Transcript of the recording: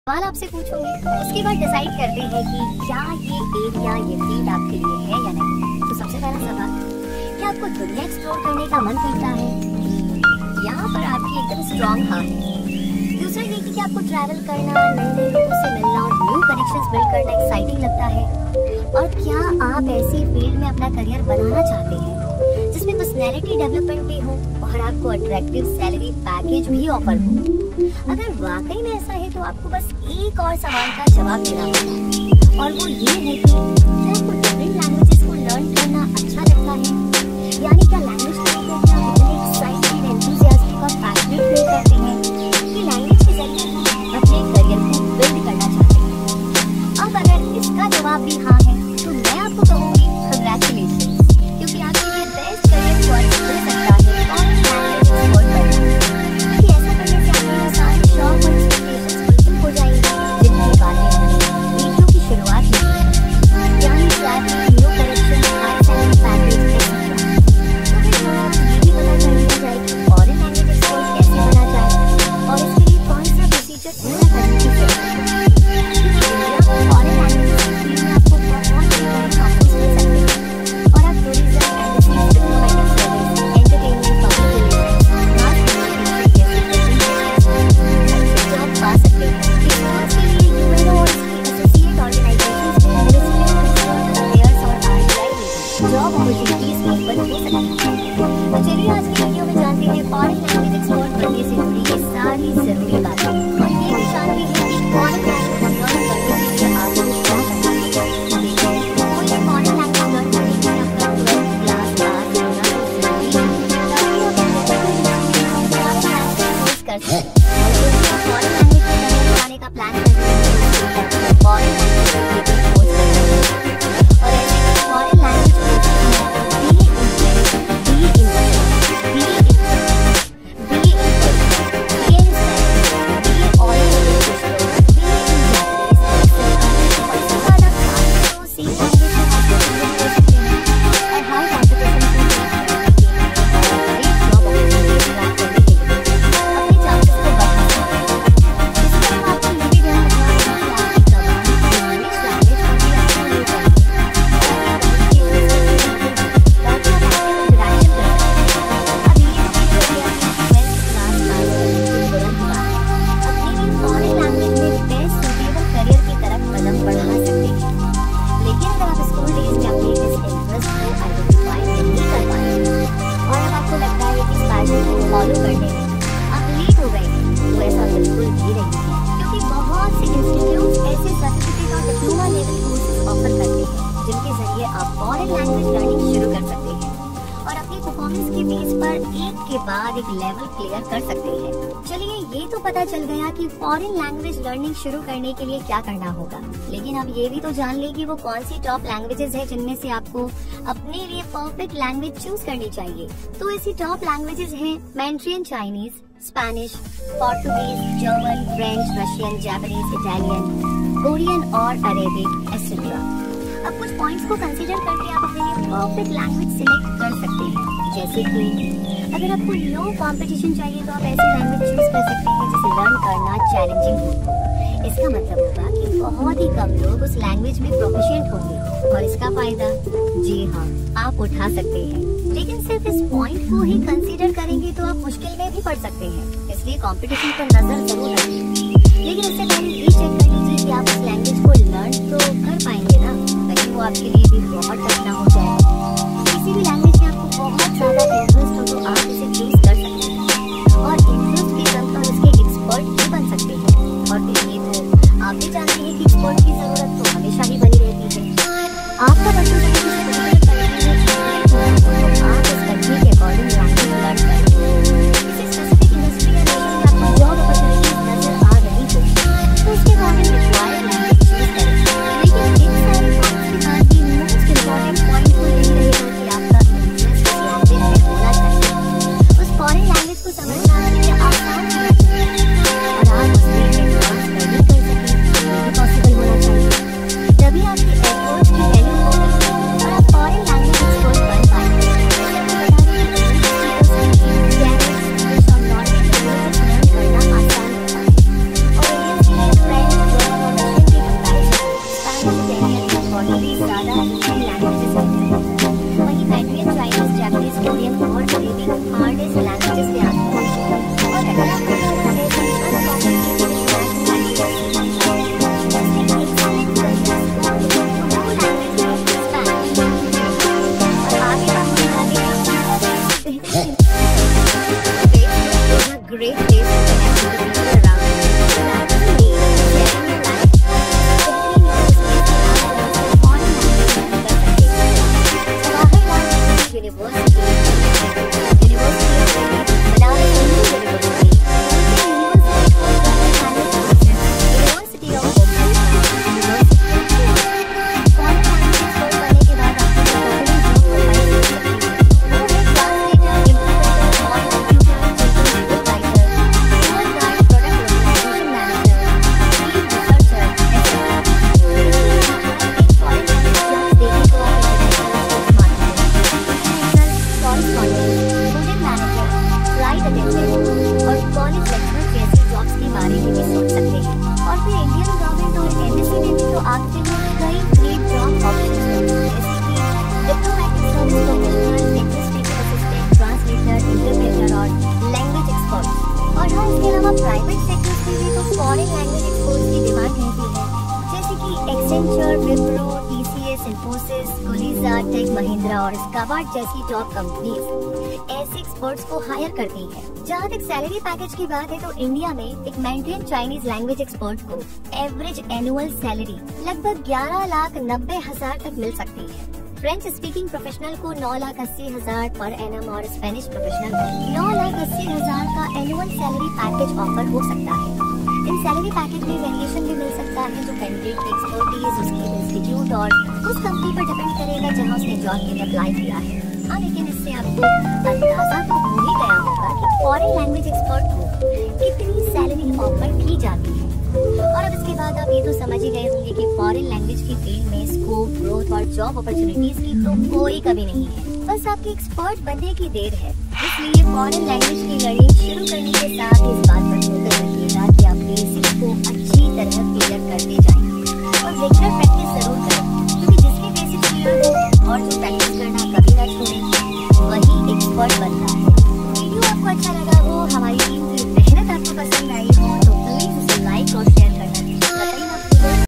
सवाल आपसे पूछूंगी, उसके बाद डिसाइड करते हैं कि क्या ये एरिया ये फील्ड आपके लिए है या नहीं। तो सबसे पहला सवाल, क्या आपको दुनिया एक्सप्लोर करने का मन करता है? यहाँ पर आपकी एकदम स्ट्रॉन्ग हाँ है। दूसरा ये कि आपको ट्रैवल करना, नए लोगों से मिलना और न्यू कनेक्शंस बिल्ड करना एक्साइटिंग लगता है? और क्या आप ऐसी फील्ड में अपना करियर बनाना चाहते हैं जिसमें पर्सनैलिटी डेवलपमेंट भी हो और आपको अट्रैक्टिव सैलरी पैकेज भी ऑफर हो? अगर वाकई में ऐसा है तो आपको बस एक और सवाल का जवाब देना होगा, और वो ये है कि क्या आपको डिफरेंट लैंग्वेजेस को लर्न करना अच्छा लगता है? यानी क्या लैंग्वेज को लेकर आप इतने एक्साइटेड, एंथुसियास्टिक और पैशनेट फील करते हैं कि लैंग्वेज के जरिए अपने करियर को बिल्ड करना चाहते हैं? अब अगर इसका जवाब भी हाँ है तो मैं आपको कहूँगी कंग्रेचुलेशंस, क्योंकि आपके लिए बेस्ट करियर चॉइस हो सकता है और लैंग्वेज एक्सपर्ट बनना। क्योंकि ऐसा करने से आपके सारे शौक और एक्सपेक्टेशंस फुलफिल हो जाएंगे जिनकी बातें हमने वीडियो की शुरुआत में की, यानी travel, new connection, high salary package etcetera. तो फिर थोड़ा ये भी पता चल जाए कि फॉरेन लैंग्वेज एक्सपर्ट कैसे बना जाए और इसके लिए कौन सा प्रोसीजर पूरा करने की जरूरत है। फॉरेन लैंग्वेज फील्ड में आपको बहुत ऑफर्स मिल सकते हैं और आप tourism, embassies, diplomatic service, entertainment, public relations, job पा सकते हैं। इस कोर्स के लिए यूएनओ और इसकी एसोसिएट ऑर्गेनाइजेशंस में मिनिस्ट्री ऑफ एक्सटर्नल अफेयर्स और आईआई जॉब अपॉर्चुनिटीज ओपन हो सकती हैं। तो चलिए आज की वीडियो में जानते हैं फॉरेन लैंग्वेज एक्सपर्ट बनने से जुड़ी ये सारी जरूरी बातें, और ये भी जानते हैं कि फॉरेन लैंग्वेज लर्न करने के लिए आपको क्या करना चाहिए। कोई फॉरेन लैंग्वेज लर्न करने के लिए अपना 12th क्लास पास होना कर सकते हैं। फॉरेन लैंग्वेज के करियर बनाने का प्लान करते हैं, फॉरेन लैंग्वेज कोर्स करते हैं और ऐसे फॉरेन लैंग्वेज फॉलो करने में आप लेट हो गए तो ऐसा बिल्कुल भी नहीं है, क्योंकि बहुत से इंस्टीट्यूट्स ऐसे सर्टिफिकेट और डिप्लोमा लेवल कोर्सेज ऑफर करते हैं जिनके जरिए आप फॉरेन लैंग्वेज लर्निंग शुरू कर सकते हैं और अपनी परफॉर्मेंस के बेस पर एक के बाद एक लेवल क्लियर कर सकते हैं। चलिए ये तो पता चल गया कि फॉरेन लैंग्वेज लर्निंग शुरू करने के लिए क्या करना होगा, लेकिन अब ये भी तो जान ले कि वो कौन सी टॉप लैंग्वेजेस है जिनमें से आपको अपने लिए परफेक्ट लैंग्वेज चूज करनी चाहिए। तो ऐसी टॉप लैंग्वेजेस हैं Mandarin Chinese, Spanish, Portuguese, German, French, Russian, Japanese, Italian, Korean और अरेबिक एक्सेट्रा। अब कुछ पॉइंट्स को कंसीडर करके आप अपने लिए परफेक्ट लैंग्वेज सिलेक्ट कर सकते हैं, जैसे कि अगर आपको लो कंपटीशन चाहिए तो आप ऐसी लैंग्वेज चूज कर सकते हैं जिसे लर्न करना चैलेंजिंग हो। इसका मतलब होगा कि बहुत ही कम लोग उस लैंग्वेज में प्रोफिशिएंट होंगे और इसका फायदा जी हाँ आप उठा सकते हैं। लेकिन सिर्फ इस पॉइंट को ही कंसीडर करेंगे तो आप मुश्किल में भी पड़ सकते हैं, इसलिए कंपटीशन पर नजर जरूर रखिए। लेकिन उससे पहले ये चेक कर लीजिए कि आप उस लैंग्वेज को लर्न तो कर पाएंगे ना, ताकि वो आपके लिए भी बहुत टफ ना हो जाए। किसी भी लैंग्वेज में आपको बहुत ज्यादा इंटरेस्ट हो तो आप इसे चूज कर सकते हैं और इंटरेस्ट के दम पर उसके एक्सपर्ट भी बन सकते हैं। और फिर ये तो आप भी जानते हैं कि एक्सपर्ट की जरूरत तो हमेशा ही बनी रहती है। आपका बच्चों से आप इस कंट्री के अकॉर्डिंग लैंग्वेज लर्न करें। किसी स्पेसिफिक इंडस्ट्री या नेशन में आपको जॉब अपॉर्चुनिटीज नजर आ रही हो तो उसके अकॉर्डिंग रिक्वायर्ड लैंग्वेज चूज करें। लेकिन इन सारे पॉइंट्स के बाद भी मोस्ट इम्पोर्टेंट पॉइंट तो यही रहेगा कि आपका इंटरेस्ट लैंग्वेज में होना चाहिए। एसेंचर, विप्रो, टीसीएस, इन्फोसिस, कोलिजा, टेक महिंद्रा और स्काबार्ड जैसी टॉप कंपनीज ऐसे एक्सपर्ट्स को हायर करती है। जहाँ तक सैलरी पैकेज की बात है तो इंडिया में एक मैंड्रिन चाइनीज लैंग्वेज एक्सपर्ट को एवरेज एनुअल सैलरी लगभग 11,90,000 तक मिल सकती है। फ्रेंच स्पीकिंग प्रोफेशनल को 9,80,000 पर एनम और स्पेनिश प्रोफेशनल को 9,80,000 का एनुअल सैलरी पैकेज ऑफर हो सकता है। इन सैलरी पैकेज में वेरिएशन भी मिल सकता है जो कैंडिडेट की एक्सपर्टीज, उसकी इंस्टीट्यूट और उस कंपनी पर डिपेंड करेगा जहां उसने जॉब के लिए अप्लाई किया है। हाँ, लेकिन इससे आपको अंदाजा तो हो ही गया होगा कि फॉरेन लैंग्वेज एक्सपर्ट को कितनी सैलरी ऑफर की जाती है। और अब इसके बाद आप ये तो समझ ही गए होंगे कि फॉरेन लैंग्वेज की फील्ड में स्कोप, ग्रोथ और जॉब अपॉर्चुनिटीज की तो कोई कमी नहीं है, बस आपके एक्सपर्ट बनने की देर है। इसलिए फॉरेन लैंग्वेज की लर्निंग शुरू करने के साथ इस बात पर फोकस रखिएगा कि आप बेसिक्स को अच्छी तरह क्लियर करते जाएं और रेगुलर प्रैक्टिस जरूर करें, क्योंकि जिसकी बेसिक्स क्लियर हो और जो प्रैक्टिस करना कभी ना छोड़े वही एक्सपर्ट बनता है। वीडियो आपको अच्छा लगा